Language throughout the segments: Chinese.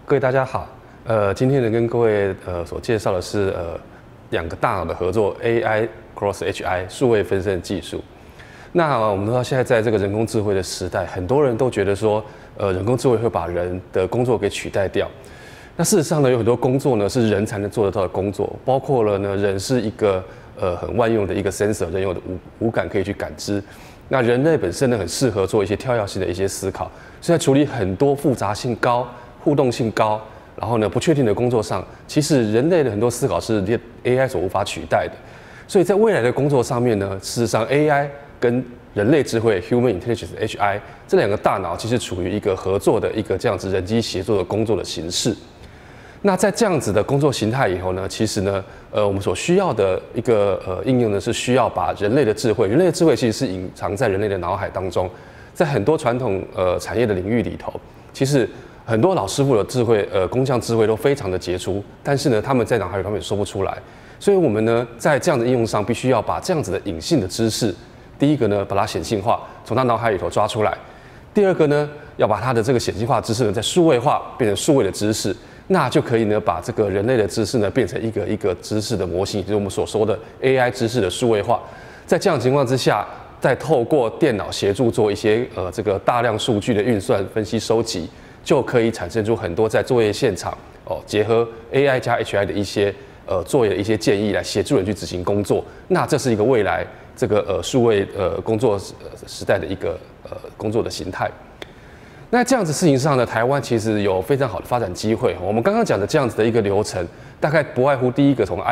各位大家好，今天呢跟各位所介绍的是两个大脑的合作 AI Cross HI 数位分身技术。那我们知道现在在这个人工智慧的时代，很多人都觉得说，人工智慧会把人的工作给取代掉。那事实上呢，有很多工作呢是人才能做得到的工作，包括了呢人是一个很万用的一个 sensor， 人有的五感可以去感知。那人类本身呢很适合做一些跳跃性的一些思考，所以在处理很多复杂性高、互动性高，然后呢不确定的工作上，其实人类的很多思考是 AI 所无法取代的。所以在未来的工作上面呢，事实上 AI 跟人类智慧 Human Intelligence HI 这两个大脑其实处于一个合作的一个这样子人机协作的工作的形式。那在这样子的工作形态以后呢，其实呢，我们所需要的一个应用呢，是需要把人类的智慧其实是隐藏在人类的脑海当中，在很多传统产业的领域里头，其实很多老师傅的智慧工匠智慧都非常的杰出，但是呢，他们在脑海里他们也说不出来，所以我们呢，在这样的应用上，必须要把这样子的隐性的知识，第一个呢，把它显性化，从他脑海里头抓出来；第二个呢，要把它的这个显性化知识呢，在数位化，变成数位的知识。那就可以呢，把这个人类的知识呢，变成一个一个知识的模型，也就是我们所说的 AI 知识的数位化。在这样的情况之下，再透过电脑协助做一些这个大量数据的运算、分析、收集，就可以产生出很多在作业现场结合 AI 加 HI 的一些作业的一些建议，来协助人去执行工作。那这是一个未来这个数位工作时代的一个工作的形态。那这样子事情上呢，台湾其实有非常好的发展机会。我们刚刚讲的这样子的一个流程，大概不外乎第一个从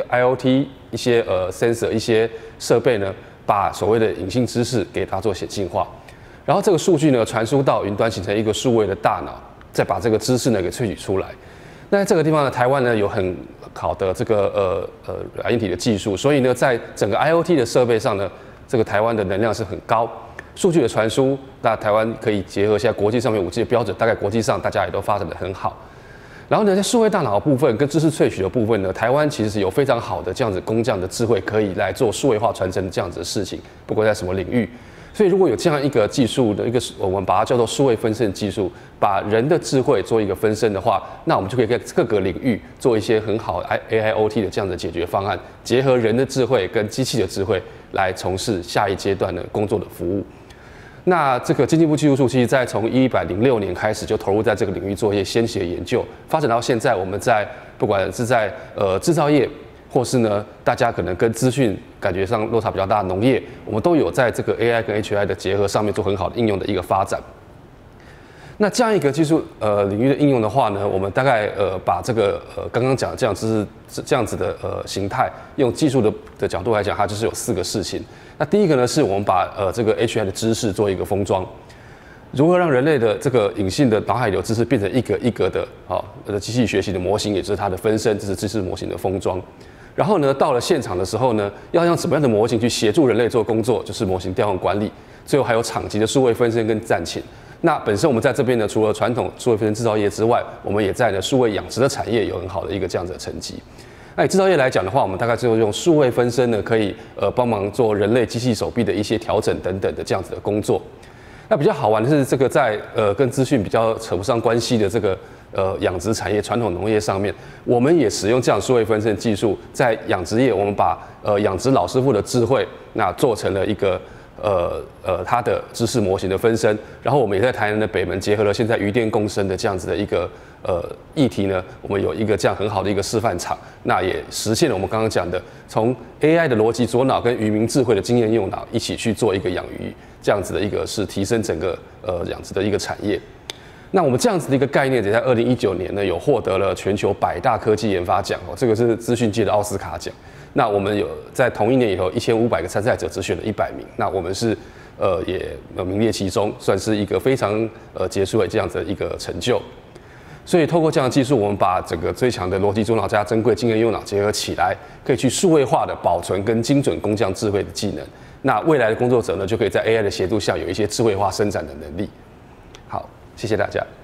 IoT 一些sensor 一些设备呢，把所谓的隐性知识给它做显性化，然后这个数据呢传输到云端，形成一个数位的大脑，再把这个知识呢给萃取出来。那在这个地方呢，台湾呢有很好的这个软硬体的技术，所以呢，在整个 IoT 的设备上呢，这个台湾的能量是很高。数据的传输，那台湾可以结合现在国际上面5G 的标准，大概国际上大家也都发展得很好。然后呢，在数位大脑的部分跟知识萃取的部分呢，台湾其实有非常好的这样子工匠的智慧，可以来做数位化传承这样子的事情，不管在什么领域。所以如果有这样一个技术的一个，我们把它叫做数位分身技术，把人的智慧做一个分身的话，那我们就可以在各个领域做一些很好 AIoT 的这样的解决方案，结合人的智慧跟机器的智慧来从事下一阶段的工作的服务。那这个经济部技术处其实在从106年开始就投入在这个领域做一些先期的研究，发展到现在，我们在不管是在制造业，或是呢大家可能跟资讯感觉上落差比较大的农业，我们都有在这个 AI 跟 HI 的结合上面做很好的应用的一个发展。那这样一个技术领域的应用的话呢，我们大概把这个刚刚讲的这样子的形态，用技术的角度来讲，它就是有4个事情。那第一个呢，是我们把这个 HI 的知识做一个封装，如何让人类的这个隐性的脑海里的知识变成一个一个的机器学习的模型，也就是它的分身，这是知识模型的封装。然后呢，到了现场的时候呢，要用什么样的模型去协助人类做工作，就是模型调用管理。最后还有场级的数位分身跟战勤。那本身我们在这边呢，除了传统数位分身制造业之外，我们也在呢数位养殖的产业有很好的一个这样子的成绩。那以制造业来讲的话，我们大概就用数位分身呢，可以帮忙做人类机器手臂的一些调整等等的这样子的工作。那比较好玩的是，这个在跟资讯比较扯不上关系的这个养殖产业、传统农业上面，我们也使用这样数位分身技术，在养殖业，我们把养殖老师傅的智慧，那做成了一个它的知识模型的分身，然后我们也在台南的北门结合了现在渔电共生的这样子的一个议题呢，我们有一个这样很好的一个示范场，那也实现了我们刚刚讲的从 AI 的逻辑左脑跟渔民智慧的经验右脑一起去做一个养鱼，这样子的一个是提升整个养殖的一个产业。那我们这样子的一个概念，也在2019年呢有获得了全球100大科技研发奖这个是资讯界的奥斯卡奖。那我们有在同一年以后，1500个参赛者只选了100名，那我们是也名列其中，算是一个非常杰出的这样子的一个成就。所以透过这样的技术，我们把整个最强的逻辑左脑加珍贵经验右脑结合起来，可以去数位化的保存跟精准工匠智慧的技能。那未来的工作者呢，就可以在 AI 的协助下有一些智慧化生产的能力。好，谢谢大家。